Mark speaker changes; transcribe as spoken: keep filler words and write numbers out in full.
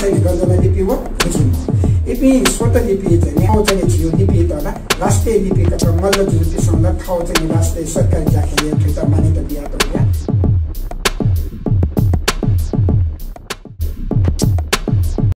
Speaker 1: चाहिँ गर्जना लिपि हो बुझिनु इपि स्वत लिपि चाहिँ आउ चाहिँ थियो लिपि त राष्ट्रिय लिपि का मल्ल जुति संग थाउ चाहिँ राष्ट्रिय सरकारी जाखेले फिर्ता मान्यता दिया त